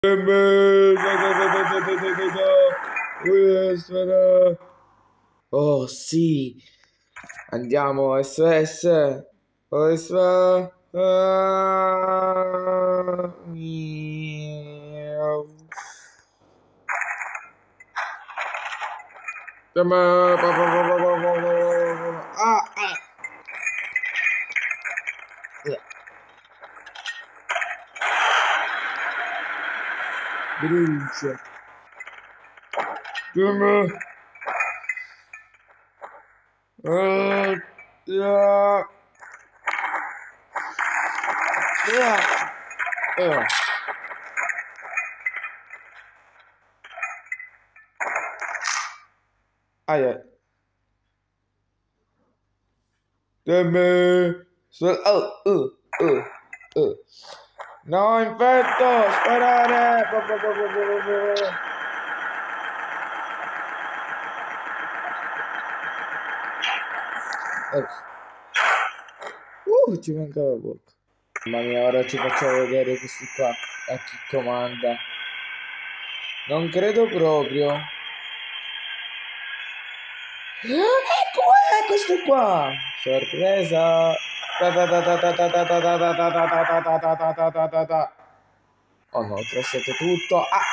Oh sì, andiamo SOS. SOS. Brucia. Aia. No, infetto, sparare. Ci mancava poco. Mamma mia, ora ci facciamo vedere questi qua a chi comanda. Non credo proprio. Ecco, questo qua. Sorpresa. Oh no, ho crashato tutto. Ah.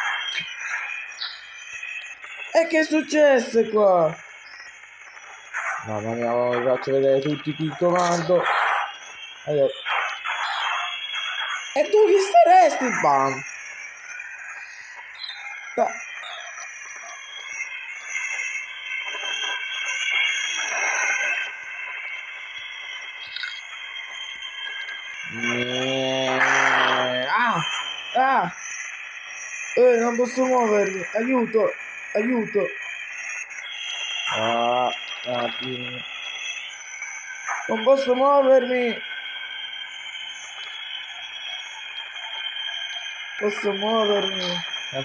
E che è successo qua? Mamma mia, vi faccio vedere tutti qui il comando. Allora. E tu chi saresti, bam? Non posso muovermi, aiuto, aiuto. Non posso muovermi. Posso muovermi.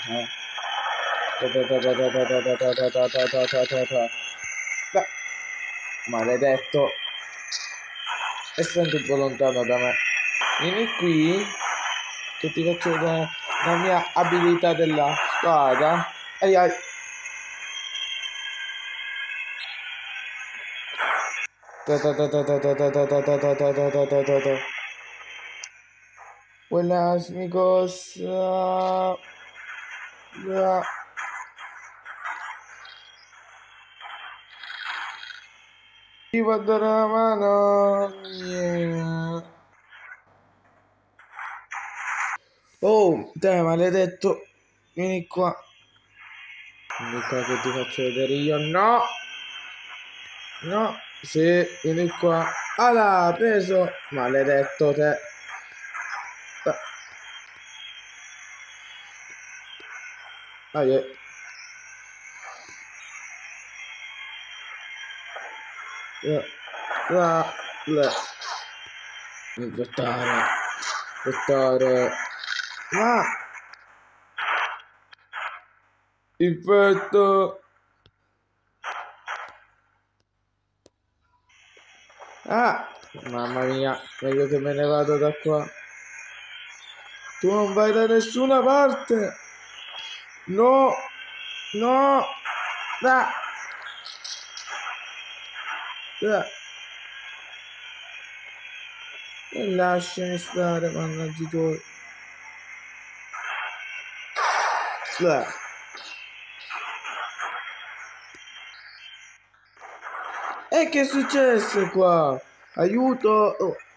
Maledetto. E sento un po' lontano da me. Vieni qui che ti faccio vedere la mia abilità della spada. Ai ai. Buenas amigos. Ti va a dare la mano. Oh, te maledetto. Vieni qua. Vieni qua che ti faccio vedere io. No. No. Sì, vieni qua. Ah, preso. Maledetto te. Infettare. Infetto. Mamma mia, meglio che me ne vado da qua. Tu non vai da nessuna parte. No. E lasciami stare, mannaggia tuoi. E che è successo qua? Aiuto!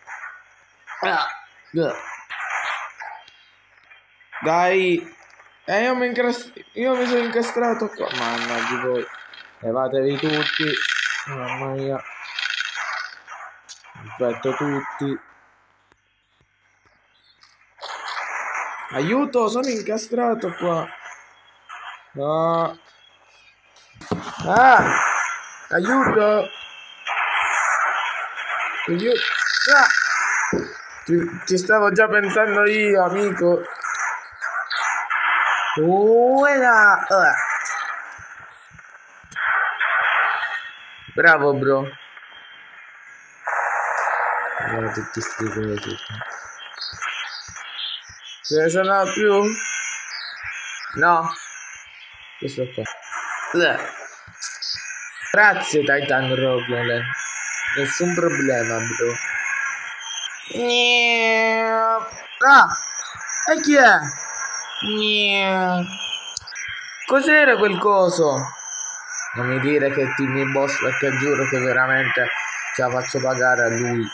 Dai! Io mi sono incastrato qua. Mannaggia voi. Levatevi tutti. Mamma mia. Infetto tutti. Aiuto, sono incastrato qua. No. Aiuto. Ci stavo già pensando io, amico. Bravo, bro. Guarda tutti sti cosi. Ce ne sono più? No, questo qua. Grazie Titan Rockland. Nessun problema, bro. Ah! E chi è? Cos'era quel coso? Non mi dire che è Timmy Boss, perché giuro che veramente ce la faccio pagare a lui.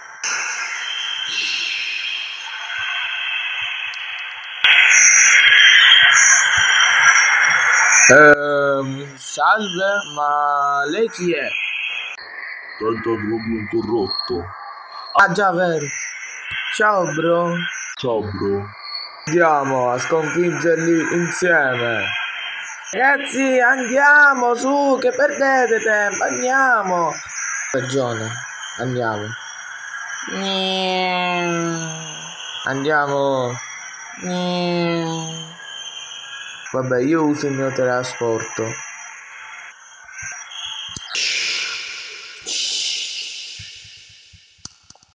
Salve, ma lei chi è? Titan Rockland corrotto. Ah già, vero. Ciao bro. Ciao bro. Andiamo a sconfiggerli insieme. Ragazzi, andiamo su, che perdete tempo, andiamo. Ragione, andiamo. Andiamo. Vabbè, io uso il mio teletrasporto.